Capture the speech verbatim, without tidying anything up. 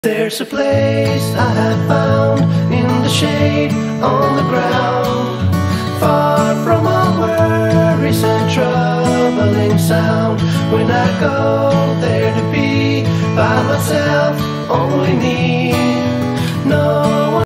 There's a place I have found in the shade on the ground, far from all worries and troubling sound. When I go there to be by myself, only me, no